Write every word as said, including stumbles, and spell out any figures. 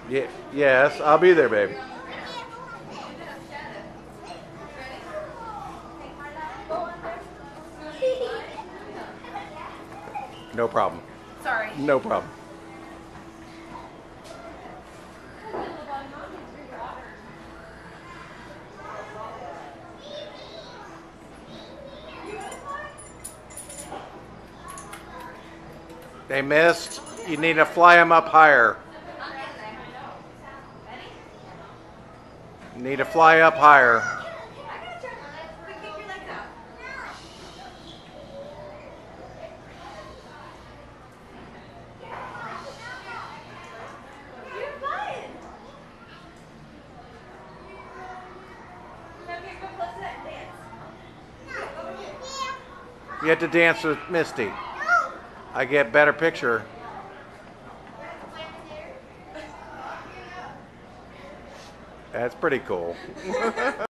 Yeah, yes, I'll be there, babe. No problem. Sorry. No problem. They missed. You need to fly them up higher. You need to fly up higher. You have to dance with Misty. I get better picture. That's pretty cool.